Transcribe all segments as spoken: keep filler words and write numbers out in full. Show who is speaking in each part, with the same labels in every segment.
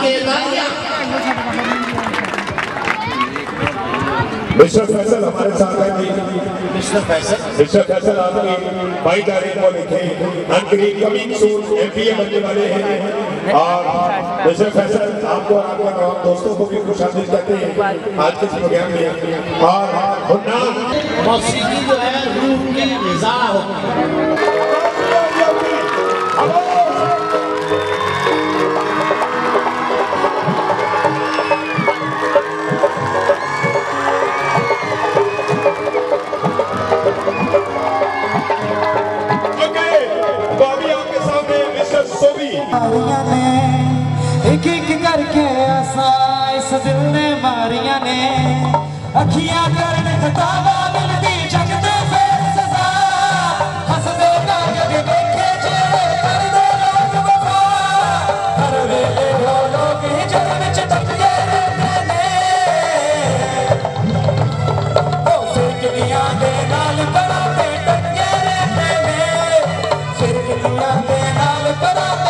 Speaker 1: के तालियां।
Speaker 2: मिस्टर फैसल हमारे साथ हैं जी।
Speaker 1: मिस्टर फैसल
Speaker 2: मिस्टर फैसल आपकी बाई तारीख को लिखे अनकरीब कमिंग सून एमपीए बनने वाले हैं। और मिस्टर फैसल आपको और आपके तमाम दोस्तों को भी खुशामदीद कहते हैं आज के प्रोग्राम में। और
Speaker 1: मौसीकी जो है रूह की ग़िज़ा होती है।
Speaker 3: एक एक करके आसा इस दिल ने मारिया ने अखियां करन खतावा मिलती जगते फिर सजा हसदे ना जग देखे जेड़े करदे लोग वफा हर वेले वो लोग जग विच टकदे रहंदे ने ओ फिरकियां दे नाल पराते टंगे रहंदे ने फिरकियां दे नाल पराते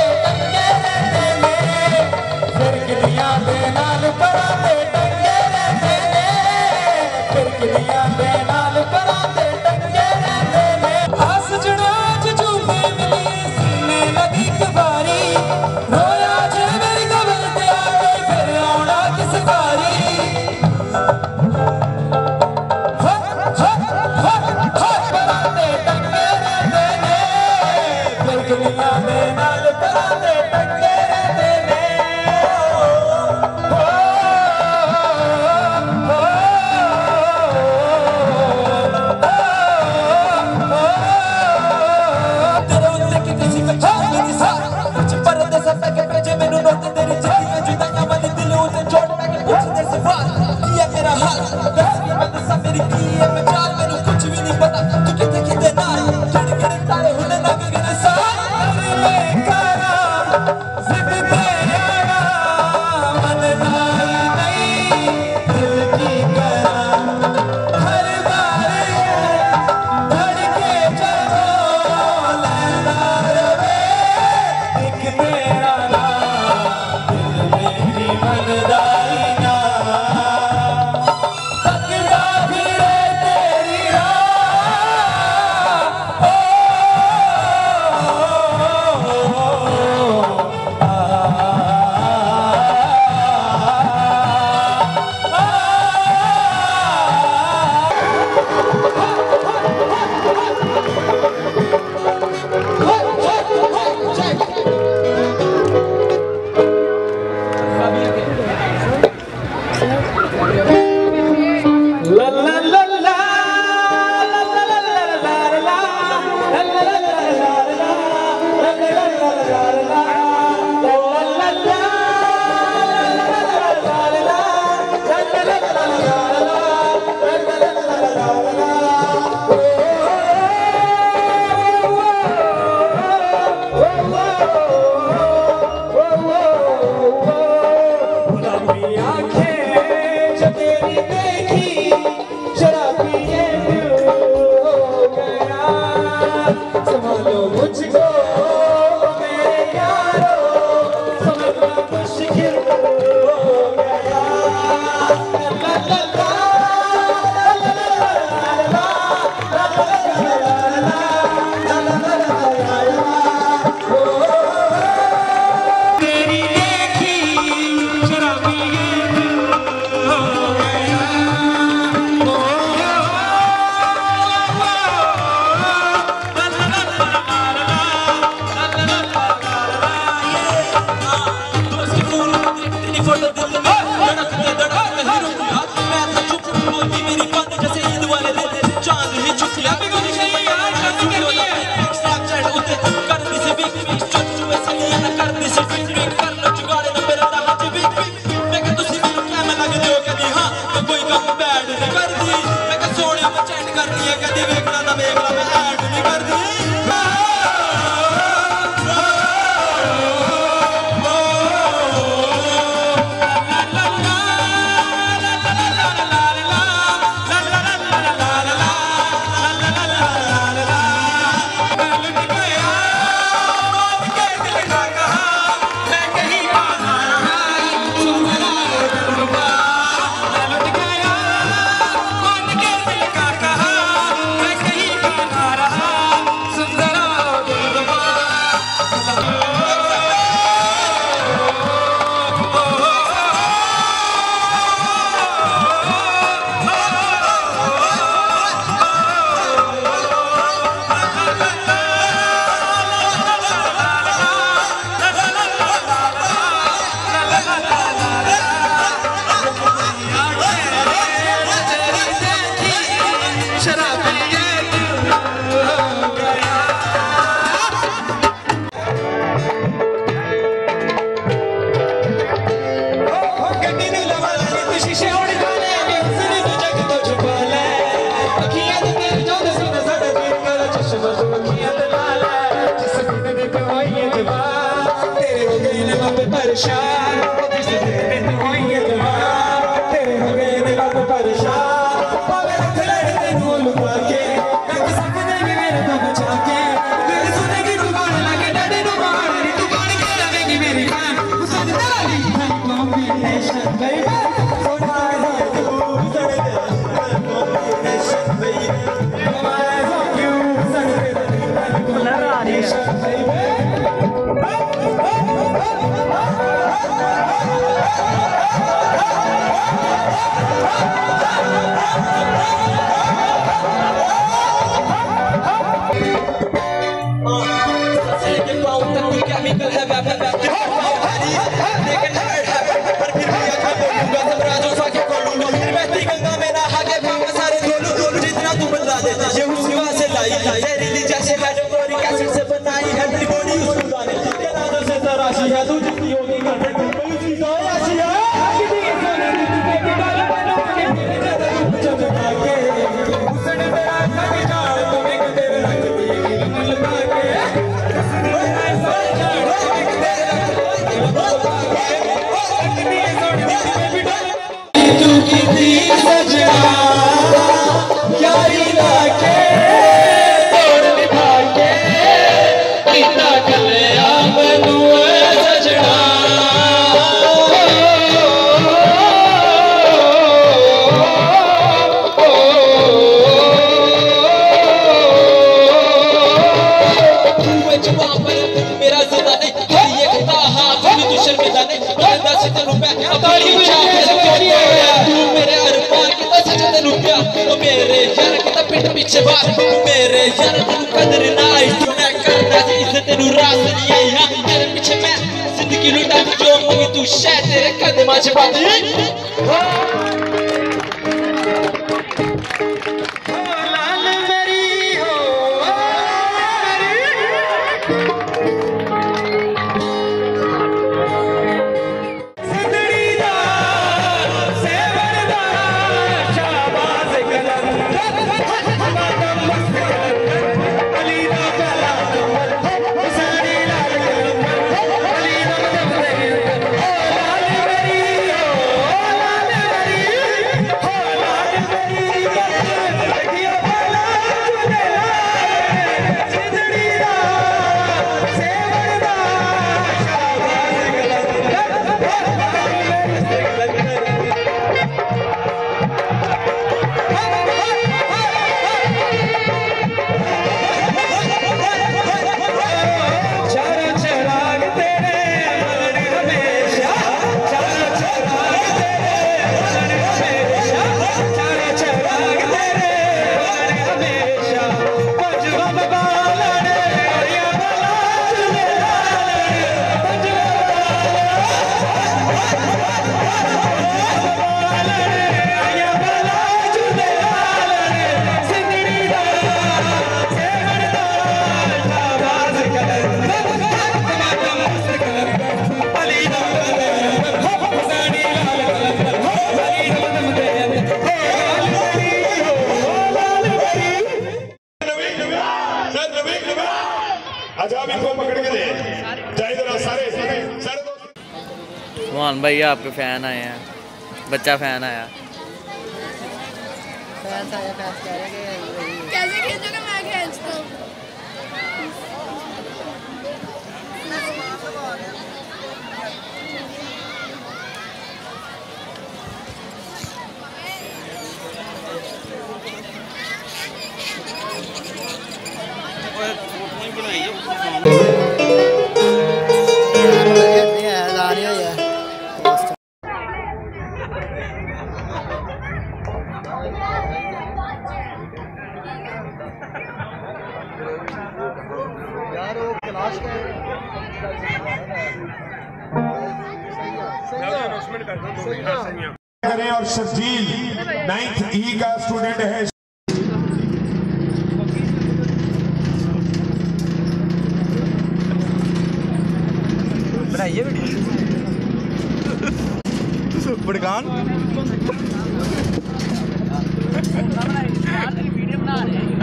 Speaker 3: परेशान जिस दिन हुई है जवान तेरे हो गए ने लब परेशान पावे रख ले तेनू लुका के रख सकते भी मेरे तो बचा के तेरे सुनेगी तू गाने लगे डैडी नु मारे तू गान के लगेगी मेरी जान उसे तेरी कॉम्बिनेशन बेबी सोना है तू उसे तेरी कॉम्बिनेशन बेबी मैं हो क्यों उसे तेरी कॉम्बिनेशन बेबी केमिकल है वेपन लेकिन हार्ड है पर फिर भी अखा बोलूंगा सब राजों सा के खोलूंगा फिर बहती गंगा में नहा के पाँव सारे धोलूं जितना तू बदला दे ये हुआ से लाई जहरीली जैसे हाइड्रोक्लोरिक एसिड से बनाई है तेरी बॉडी उसको गाने के राजों से तराशी है तू जितनी होगी करने को उसकी तो ऐसी है कि भी सोने की तू के डाल बनो के तेरे जैसा रूप चमका के उसने मेरा खाने जान तो मैं तेरे रंग दिए कि मन लगा के तू कितनी सजना यारी लाके तोड़ निभा के कितना कलिया बनू सजना जवाब मेरा ज़िंदा नहीं ये खुदा हाथ में तू शर्मिंदा नहीं दस तेनू मैं अपनी तू मेरे अरमान कितना सच्चा तेनू प्यार ओ मेरे यार कितना पिट पीछे बात तू मेरे यार तेनू कदर ना आई जो मैं करदा सी इसे तेनू रास नहीं आई हां तेरे पीछे मैं जिंदगी लुटा जो मंगी तू शायद तेरे कदमां च पाती
Speaker 4: मोहन भाई आपके फैन आए हैं, बच्चा फैन आया।
Speaker 5: फैंस आया फैंस कह रहे हैं कि कैसे खींचोगे, मैं खींचता हूं। यार वो क्लास का
Speaker 2: करें और शर्जील नाइन्थ ई का स्टूडेंट है।
Speaker 3: बनाइए वीडियो बड़गान वीडियो बना रहे हैं।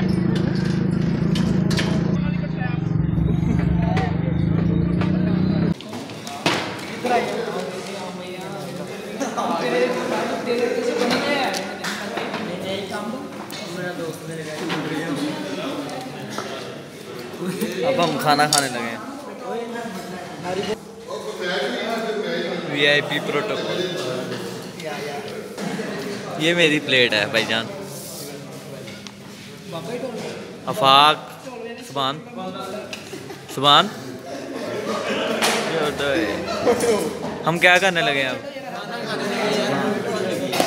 Speaker 3: इधर आइए
Speaker 4: खाना खाने लगे हैं। V I P protocol. ये मेरी प्लेट है भाईजान। अफाक सुभान सुभान हम क्या करने लगे हैं अब?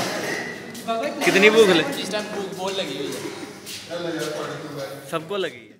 Speaker 4: कितनी भूख लगी? सबको लगी।